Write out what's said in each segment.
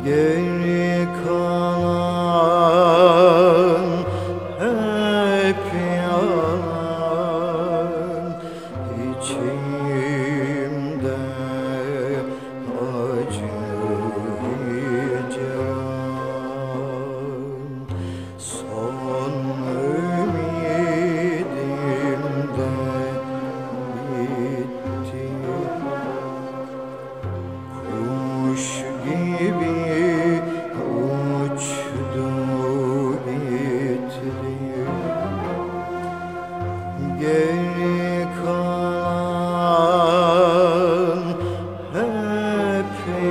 Geri kalan hep yalan, içimde acı hicran. Son ümidim de bitti. Kuş gibi uçtu gitti. Geri kalan hep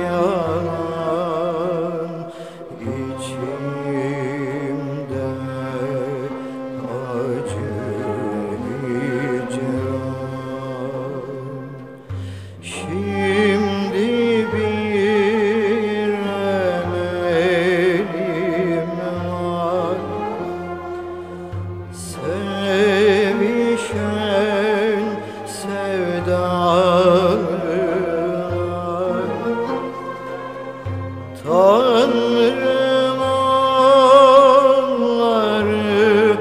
yalan, içimde acı hicran. Şimdi bir emelim var, sevişen sevdalar. Tanrım onları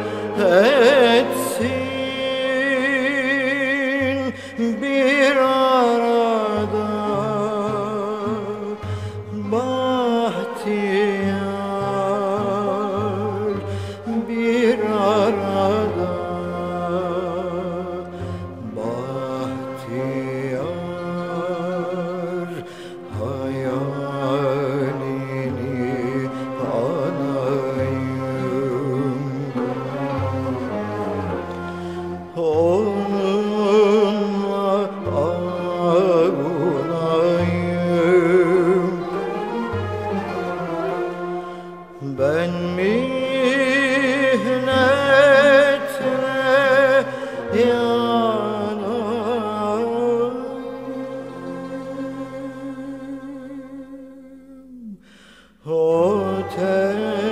etsin bir arada, bahtiyar bir arada, bahtiyar hayalini anayım. Onunla ağlayım. Ben mihnetle yanayım. O